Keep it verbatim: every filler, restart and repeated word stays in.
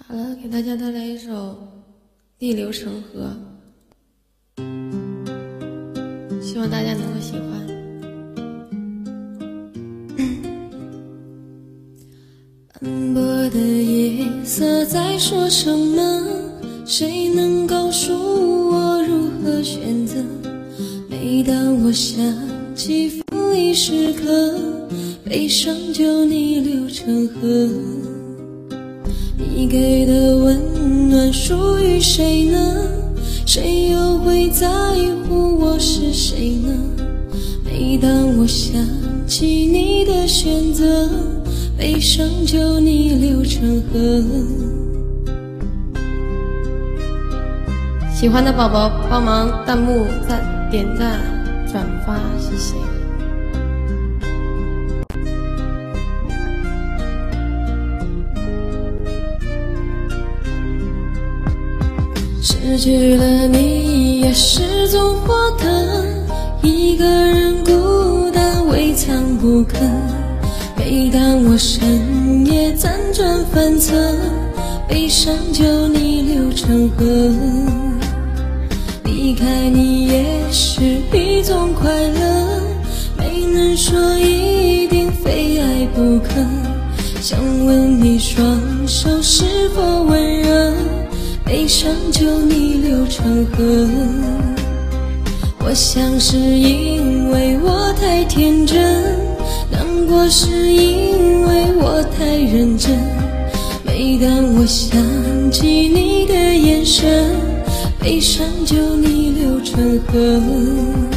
好了，给大家带来一首《逆流成河》，希望大家能够喜欢。斑驳的夜色在说什么？谁能告诉我如何选择？每当我想起分离时刻，悲伤就逆流成河。你给的温暖属于谁呢？谁又会在乎我是谁呢？每当我想起你的选择，悲伤就逆流成河。喜欢的宝宝帮忙弹幕赞、点赞、转发，谢谢。失去了你也失踪获得，一个人孤单未藏不可。每当我深夜辗转反侧，悲伤就逆流成河。离开你也是一种快乐，没能说一定非爱不可。想问你双手是否温热，悲伤就逆流成河。我想是因为我太天真，难过是因为我太认真。每当我想起你的眼神，悲伤就逆流成河。